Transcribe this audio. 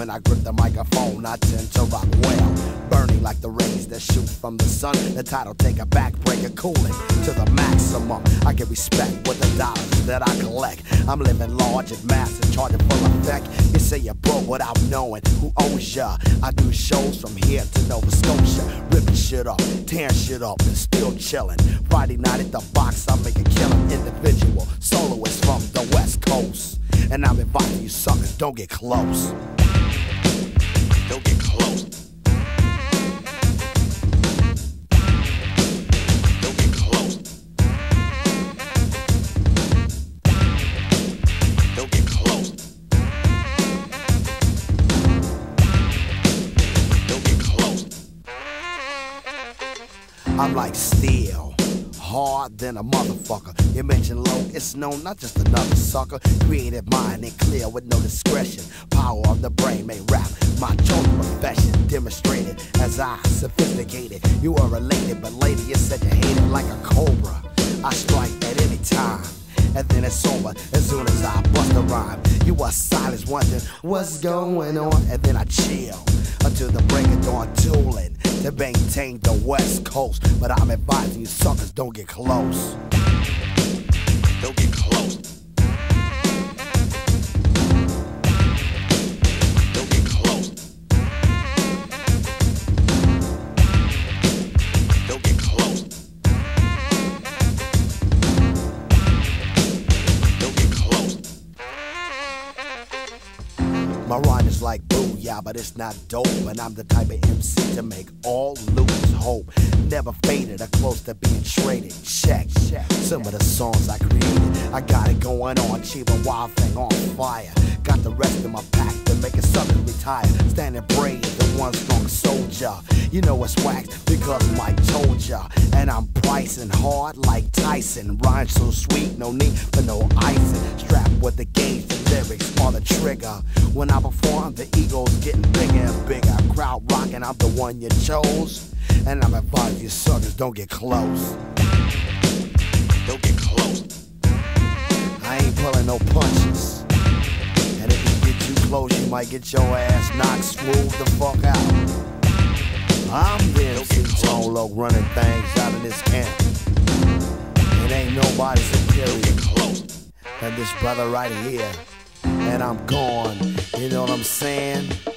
when I grip the microphone, I tend to rock well. Burning like the rays that shoot from the sun. The title take a backbreaker, cooling to the maximum. I get respect with the dollars that I collect. I'm living large and massive, charging full effect. You say you're broke without knowing who owes ya. I do shows from here to Nova Scotia, ripping shit up, tearing shit up, and still chillin'. Friday night at the box, I make a killing. Individual soloist from the West Coast, and I'm inviting you suckers, don't get close. Don't get close. I'm like steel, hard than a motherfucker. You mention low, it's known, not just another sucker. Creative mind and clear with no discretion. Power of the brain may rap my chosen profession. Demonstrated as I sophisticated. You are related, but later you said you hated like a cobra. I strike at any time, and then it's over as soon as I bust a rhyme. You are silent, wondering what's going on, and then I chill until the break of dawn, tooling to maintain the West Coast. But I'm advising you suckers, don't get close. Don't get close. Don't get close. Don't get close. Don't get close. My rhyme is like booyah, but it's not dope. And I'm the type of MC to make all lose hope. Never faded or close to being traded. Check some of the songs I created. I got it going on, cheap a wild thing on fire. Got the rest of my pack to make it something retire. Standing brave, the one strong soldier. You know it's wax because Mike told ya. And I'm pricing hard like Tyson. Rhyme so sweet, no need for no icing. Strapped with the gauge, the lyrics on the trigger. When I perform, the ego's getting bigger and bigger. Crowd rocking, I'm the one you chose. And I'm advising you suckers, don't get close. Don't get close. I ain't pulling no punches. And if you get too close, you might get your ass knocked smooth the fuck out. I'm the MC Tone Loc running things out of this camp. It ain't nobody superior than this brother right here. And I'm gone, you know what I'm saying?